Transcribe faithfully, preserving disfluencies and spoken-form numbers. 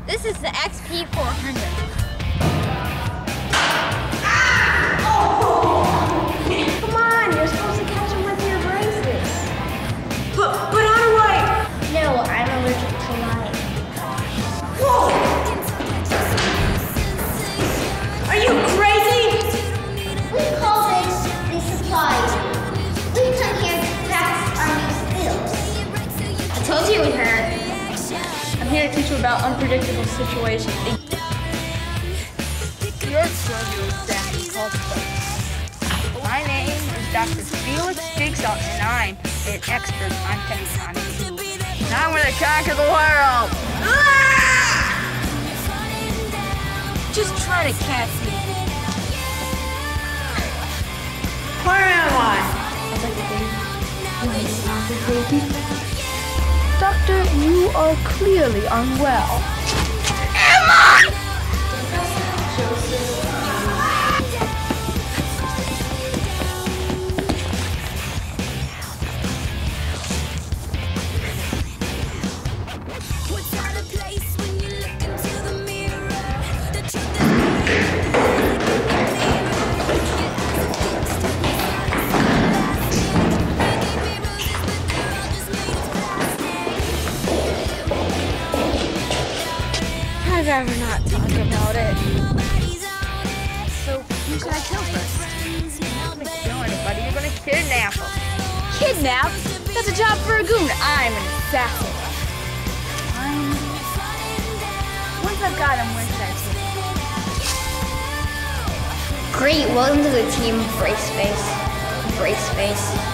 This is the X P four hundred. Come on, you're supposed to catch him with your braces. Put, put on a light. No, I'm allergic to light. Whoa! Are you crazy? We call this the supplies. We come here to practice our new skills. I told you we heard. I'm here to teach you about unpredictable situations. Your exposure is exactly called focus. My name is Doctor Felix Jigsaw, and I'm an expert on tectonics. And I'm going to conquer the world! Ah! Just try to catch me. Where am I? I'd like to baby. Doctor, you are clearly unwell. Emma! I'd rather not talk about it. So, who should I kill first? You're not gonna kill anybody, you're gonna kidnap them. Kidnap? That's a job for a goon. I'm an assassin. I'm... Once I've got him, where should I take him? Great, welcome to the team. Brace face. Brace face.